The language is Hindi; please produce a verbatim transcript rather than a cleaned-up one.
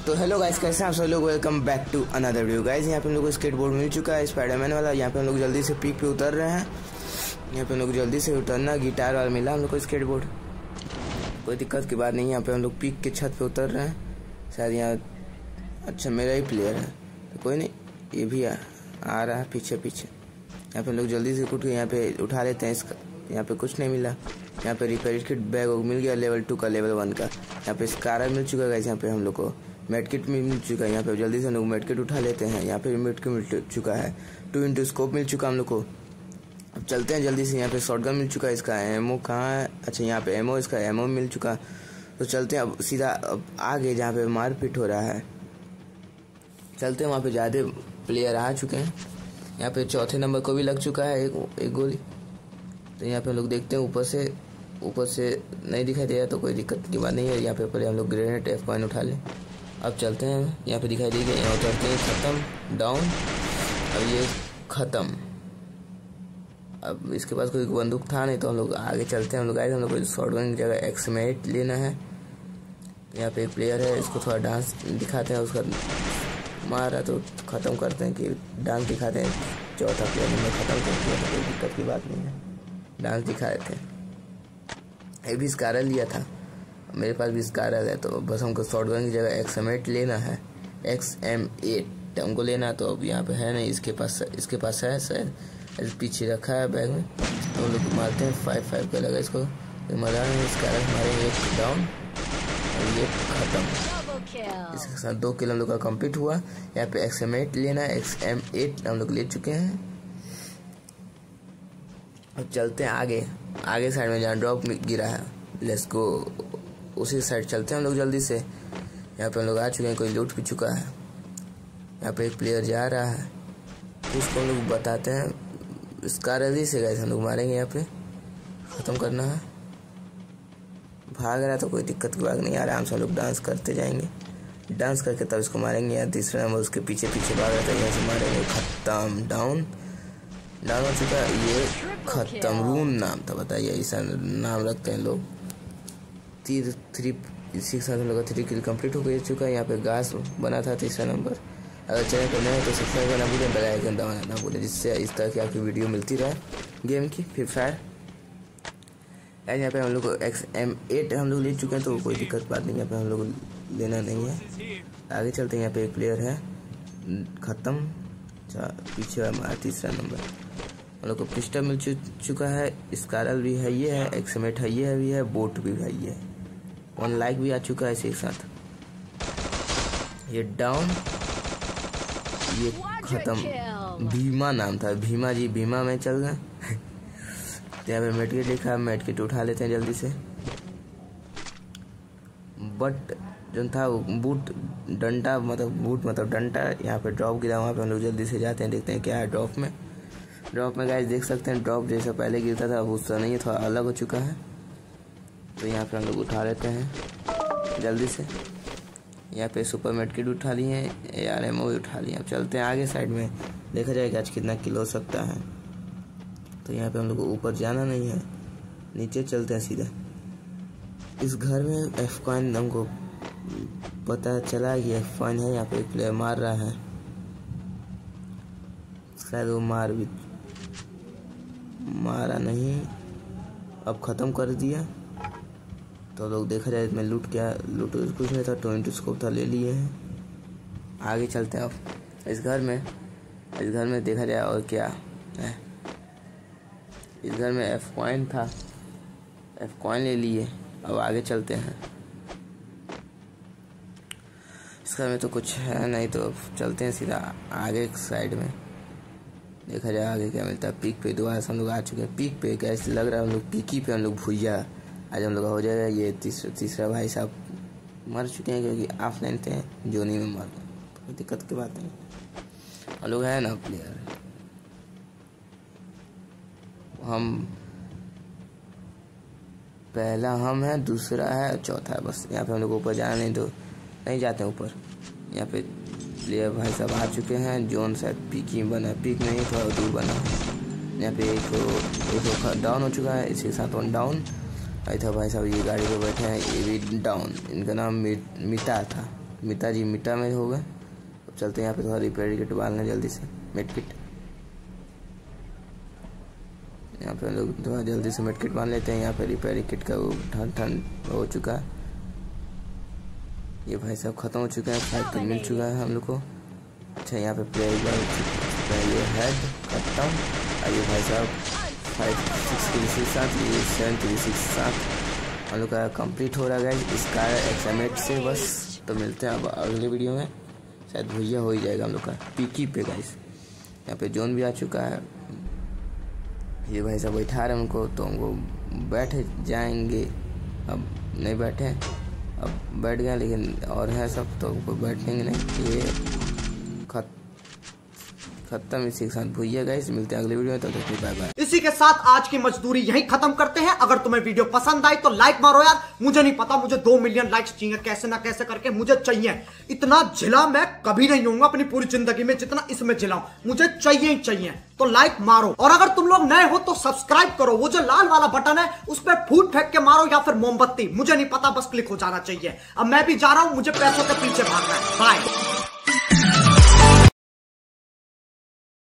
तो हेलो गाइस, कैसे हैं आप सब लोग। Welcome back to another video guys. यहाँ पे हम लोग को स्केटबोर्ड मिल चुका है स्पाइडरमैन वाला। यहाँ पे हम लोग जल्दी से पीक पे उतर रहे हैं। यहाँ पे हम लोग जल्दी से उतरना। गिटार वाला मिला हम लोग को स्केटबोर्ड, कोई दिक्कत की बात नहीं है। यहाँ पे हम लोग पीक के छत पे उतर रहे हैं। शायद यहाँ अच्छा मेरा ही प्लेयर है तो कोई नहीं, ये भी आ, आ रहा है पीछे पीछे। यहाँ पे हम लोग जल्दी से उठ के यहाँ पे उठा लेते हैं इसका। यहाँ पे कुछ नहीं मिला। यहाँ पे रिपेयर किट बैग मिल गया, लेवल टू का, लेवल वन का। यहाँ पे स्कारा मिल चुका है। यहाँ पे हम लोग को मेड किट मिल चुका है। यहाँ पे जल्दी से हम लोग मेड किट उठा लेते हैं। यहाँ पे मेड किट मिल चुका है। टू इंटू स्कोप मिल चुका हम लोग को। अब चलते हैं जल्दी से। यहाँ पे शॉटगन मिल चुका है। इसका एमओ कहाँ है? अच्छा यहाँ पे एमओ, इसका एमओ मिल चुका। तो चलते हैं अब सीधा अब आगे जहाँ पे मारपीट हो रहा है। चलते हैं, वहाँ पे ज़्यादा प्लेयर आ चुके हैं। यहाँ पे चौथे नंबर को भी लग चुका है एक एक गोली। तो यहाँ पे हम लोग देखते हैं ऊपर से ऊपर से नहीं दिखाई दे रहा तो कोई दिक्कत की बात नहीं है। यहाँ पे पहले हम लोग ग्रेनेड एफ पॉइंट उठा लें। अब चलते हैं, यहाँ पे दिखाई देगी, यहाँ उतरते हैं, ख़त्म, डाउन। अब ये ख़त्म। अब इसके पास कोई बंदूक था नहीं तो हम लोग आगे चलते हैं। हम लोग आए हम लोग को शॉटगन की जगह एक्समेट लेना है। यहाँ पे एक प्लेयर है, इसको थोड़ा डांस दिखाते हैं। उसका मारा तो ख़त्म करते हैं कि डांस दिखाते हैं। चौथा प्लेयर हमने ख़त्म कर दिया तो कोई दिक्कत की बात नहीं है। डांस दिखाए थे। एक भी स्कारा लिया था, मेरे पास भी स्कारा है। तो बस हमको शॉटगन की जगह एक्स एम एट लेना है। एक्स एम एट हमको लेना है। तो अब यहाँ पे है नहीं, इसके पास इसके पास है शायद, पीछे रखा है बैग में। तो हम लोग मारते हैं। फाइव फाइव का लगा इसको, मजा नहीं। स्कारा हमारे एक डाउन और ये ख़त्म। इसके साथ दो किल हम लोग का कंप्लीट हुआ। यहाँ पे एक्स एम एट लेना है। एक्स एम एट हम लोग ले चुके हैं। अब चलते हैं आगे आगे साइड में जहाँ ड्रॉप गिरा है। लेट्स गो, उसी साइड चलते हैं हम लोग जल्दी से। यहाँ पे हम लोग आ चुके हैं, कोई लूट भी चुका है। यहाँ पे एक प्लेयर जा रहा है, उसको हम लोग बताते हैं। स्कार रही से गए हम लोग मारेंगे। यहाँ पे ख़त्म करना है। भाग रहा तो कोई दिक्कत की बात नहीं, आराम से हम लोग डांस करते जाएंगे। डांस करके तब इसको मारेंगे। यहाँ तीसरा नंबर उसके पीछे पीछे भाग रहा था, यहाँ से मारेंगे। ख़त्म, डाउन डाउन हो चुका है। ये ख़त्म। रून नाम था, बताइए ऐसा नाम रखते हैं लोग। तीर थ्री इसी के साथ हम लोग का थ्री किल कंप्लीट हो गया चुका है। यहाँ पे घास बना था तीसरा नंबर। अगर चैनल पर नए हो तो सब्सक्राइब करना भूलें, बेल आइकन दबाना ना भूलें, जिससे इस तरह की आपकी वीडियो मिलती रहे गेम की, फ्री फायर। यहाँ पे हम लोग को एक्स एम एट हम लोग ले चुके हैं तो कोई दिक्कत बात नहीं। यहाँ पे हम लोग लेना नहीं है। आगे चलते हैं। यहाँ पे एक प्लेयर है, ख़त्म। पीछे हमारा तीसरा नंबर। हम लोग को पिस्टल मिल चुका है। स्कारल भी है, ये है एक्समेट है, ये भी है, बोट भी है, ये वन लाइक भी आ चुका है इसी के साथ। ये डाउन, ये ख़त्म। भीमा नाम था, भीमा जी, भीमा में चल गए। यहाँ पे मेडकिट लिखा है, मेडकिट उठा लेते हैं जल्दी से। बट जो था वो बूट डंडा, मतलब बूट मतलब डंडा, यहाँ पे ड्रॉप गिरा। वहाँ पे हम लोग जल्दी से जाते हैं, देखते हैं क्या है ड्रॉप में। ड्रॉप में गाइस देख सकते हैं, ड्रॉप जैसा पहले गिरता था अब उससे नहीं है, थोड़ा अलग हो चुका है। तो यहाँ पे हम लोग उठा लेते हैं जल्दी से। यहाँ पे सुपर मेडकिट उठा लिए हैं, ए आर एम ओ भी उठा लिए। अब चलते हैं आगे साइड में, देखा जाएगा आज कितना किल हो सकता है। तो यहाँ पे हम लोग को ऊपर जाना नहीं है, नीचे चलते हैं सीधा। इस घर में एफ कॉइन हमको पता चला कि एफ कॉइन है। यहाँ पे एक प्लेयर मार रहा है, शायद वो मार भी मारा नहीं, अब ख़त्म कर दिया। तो लोग देखा जाए इसमें लूट क्या, लूट कुछ नहीं था, ट्वेंटी स्कोप था, ले लिए हैं। आगे चलते हैं अब इस घर में। इस घर में देखा जाए और क्या है। इस घर में एफ कॉइन था, एफ कॉइन ले लिए। अब आगे चलते हैं। इस घर में तो कुछ है नहीं, तो चलते हैं सीधा आगे साइड में, देखा जाए आगे क्या मिलता है। पीक पे दोबारा हम लोग आ चुके हैं। पीक पे कैसे लग रहा है, हम लोग पीकी पे हम लोग भूया आज हम लोग हो जाएगा। ये तीसरा तीसरा भाई साहब मर चुके हैं क्योंकि ऑफलाइन थे, जोनी में मर गए, कोई दिक्कत की बात नहीं। हम लोग है ना प्लेयर, हम पहला हम है, दूसरा है, चौथा है, बस। यहाँ पे हम लोग ऊपर जाना नहीं तो नहीं जाते ऊपर। यहाँ पे प्लेयर भाई साहब आ चुके हैं। जोन शायद पीक ही बना, पीक नहीं थोड़ा दूर बना। यहाँ पे एक एक डाउन हो चुका है, इसके साथ वन डाउन। आई था भाई साहब, ये गाड़ी पे बैठे हैं, ये भी डाउन। इनका नाम मिटा था। मिता जी मिटा में हो गए। अब चलते हैं यहाँ पे थोड़ा रिपेयर किट डालना जल्दी से, मेड किट। यहाँ पे हम लोग थोड़ा जल्दी से मेड किट बांध लेते हैं। यहाँ पे रिपेयरिंग किट का वो ठन ठन हो चुका है। ये भाई साहब ख़त्म हो चुका है, फाइव किट मिल चुका है हम लोग को। अच्छा यहाँ पे प्ले ये हेड खत्म। और ये भाई साहब फाइव सिक्स के साथ, ये सेवन के साथ हम लोग का कंप्लीट हो रहा है इसका एक्सएमएट से। बस तो मिलते हैं अब अगले वीडियो में, शायद भैया हो ही जाएगा हम लोग का पीकी पे गाइस। यहाँ पे जोन भी आ चुका है। ये भाई साहब बैठा रहे उनको, तो हमको बैठ जाएंगे। अब नहीं बैठे, अब बैठ गए, लेकिन और है सब तो हमको बैठेंगे नहीं। ये खत खत्म इसी के साथ भूइया गाइस। मिलते हैं अगले वीडियो में, तब तक बाय बाय। इसी के साथ आज की मजदूरी यहीं खत्म करते हैं। अगर तुम्हें वीडियो पसंद आई तो लाइक मारो यार। मुझे नहीं पता, मुझे दो मिलियन लाइक्स चाहिए, कैसे ना कैसे करके मुझे चाहिए। इतना झिला मैं कभी नहीं होऊंगा अपनी पूरी जिंदगी में जितना इसमें झिलाऊं, मुझे चाहिए ही चाहिए। तो लाइक मारो, और अगर तुम लोग नए हो तो सब्सक्राइब करो। वो जो लाल वाला बटन है उस पर फूट फेंक के मारो या फिर मोमबत्ती, मुझे नहीं पता, बस क्लिक हो जाना चाहिए। अब मैं भी जा रहा हूं, मुझे पैसों के पीछे भागना है। बाय।